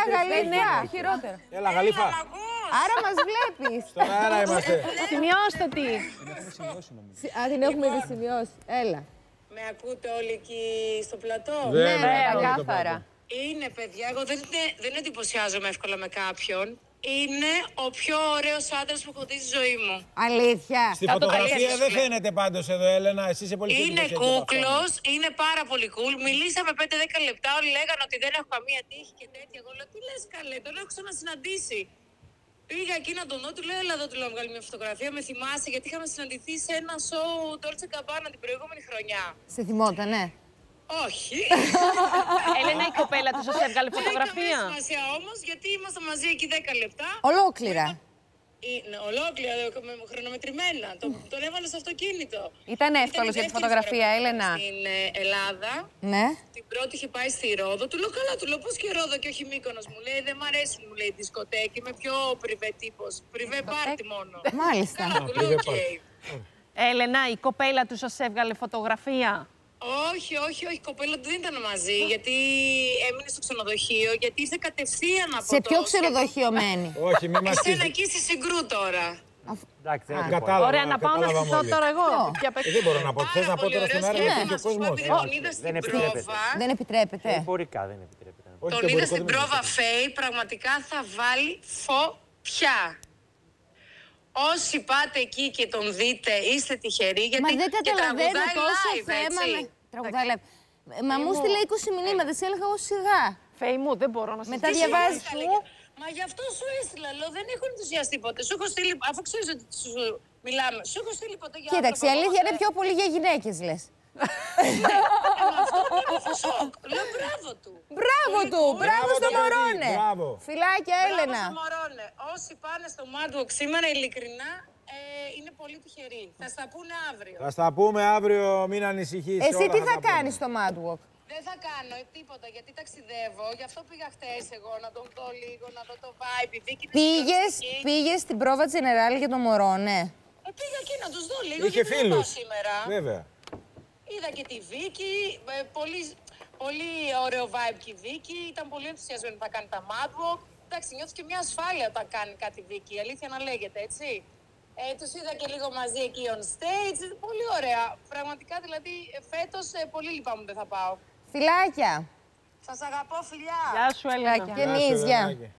Γαλήφα. Χειρότερα. Έλα, Γαλήφα. Άρα μας βλέπεις. Στον αέρα είμαστε. Σημειώστε τι. Α, την έχουμε ήδη σημειώσει. Έλα. Με ακούτε όλοι εκεί στο πλατό? Βέβαια, κάθαρα. Είναι, παιδιά, εγώ δεν εντυπωσιάζομαι εύκολα με κάποιον. Είναι ο πιο ωραίος άντρας που έχω δει στη ζωή μου. Αλήθεια. Στη φωτογραφία δεν φαίνεται πάντως εδώ, Έλενα. Εσύ είσαι πολύ Είναι κούκλος, είναι πάρα πολύ cool. Μιλήσαμε 5-10 λεπτά. Όλοι λέγανε ότι δεν έχω καμία τύχη και τέτοια. Εγώ λέω, τι λες καλέ, τον έχω ξανασυναντήσει. Πήγα εκεί να τον δω, του λέω, έλα εδώ, του λέω, βγάλει μια φωτογραφία. Με θυμάσαι, γιατί είχαμε συναντηθεί σε ένα show Dolce Gabbana την προηγούμενη χρονιά. Σε θυμότανε. Όχι. Έλενα, η κοπέλα του σας έβγαλε φωτογραφία. Δεν έχει σημασία όμως, γιατί ήμασταν μαζί εκεί 10 λεπτά. Ολόκληρα. Ναι, ολόκληρα, χρονομετρημένα. Τον έβαλε στο αυτοκίνητο. Ήταν εύκολο για τη φωτογραφία, Έλενα. Στην Ελλάδα. Ναι. Την πρώτη είχε πάει στη Ρόδο. Του λέω καλά, του λέω πώς και Ρόδο και όχι Μύκονος. Μου λέει δεν μ' αρέσουν, μου λέει δισκοτέκι. Είμαι πιο πριβέ τύπος. Πριβέ πάρτι μόνο. Μάλιστα. Καλά, του λέω οκ. Έλενα, η κοπέλα του σας έβγαλε φωτογραφία. Όχι, η κοπέλα του δεν ήταν μαζί, γιατί έμεινε στο ξενοδοχείο, γιατί ήρθε κατευθείαν από Σε ποιο ξενοδοχείο μένει? Όχι, μη μας Εσένα εκεί στη Συγκρού τώρα. Εντάξει, δεν κατάλαβα. Ωραία, να πάω να στηθώ τώρα εγώ. Δεν μπορώ να πω. Θες να πω τώρα στον αέρα γιατί ο κόσμος. Δεν επιτρέπεται. Δεν επιτρέπεται. Εμπορικά δεν επιτρέπεται. Τον είδα στην πρόβα Φέη, πραγματικά θα βάλει φωτιά. Όσοι πάτε εκεί και τον δείτε, είστε τυχεροί, γιατί Μα δεν καταλαβαίνω τόσο live, θέμα. έτσι. Τραγουδάει live. Μα μου στείλε 20 μηνύματα, σε έλεγα εγώ σιγά. Φέη μου, δεν μπορώ να σας Μετά δείξω. διαβάζεις. Μα γι' αυτό σου έστειλα, λέω, δεν έχω ενθουσιαστεί ποτέ. Σου έχω στείλει, αφού ξέρεις ότι σου μιλάμε, σου έχω στείλει ποτέ για Κοίταξε, η αλήθεια είναι πιο πολύ για γυναίκες, λες. Αυτό είναι σοκ. Λέω μπράβο του. Μπράβο του! Μπράβο στο Μωρόνε! Μπράβο. Φιλάκια, Έλενα. Μπράβο στο Μωρόνε. Όσοι πάνε στο Mad Walk σήμερα, ειλικρινά, είναι πολύ τυχεροί. Θα στα πούνε αύριο. Θα στα πούμε αύριο, μην ανησυχείς. Εσύ όλα τι θα τα πούμε. κάνεις στο Mad Walk? Δεν θα κάνω τίποτα γιατί ταξιδεύω. Γι' αυτό πήγα χτες εγώ να τον δω λίγο, να δω το vibe. Η Βίκη είναι συγκλονιστική. Πήγες στην πρόβα Τζενεράλ για τον Μωρόνε. Πήγα εκεί να τους δω λίγο. Είχε γιατί δεν φίλους. πάω σήμερα. Βέβαια. Είδα και τη Βίκη. Πολύ ωραίο vibe και η Βίκη. Ήταν πολύ ενθουσιασμένη που θα κάνει τα Mad Walk. Εντάξει, νιώθεις και μια ασφάλεια όταν κάνει κάτι Βίκη. Η αλήθεια να λέγεται, έτσι. Τους είδα και λίγο μαζί εκεί on stage. Πολύ ωραία. Πραγματικά δηλαδή φέτος πολύ λυπάμαι που δεν θα πάω. Φιλάκια. Σας αγαπώ, φιλιά. Γεια σου, Έλενα. Και εμείς, γεια.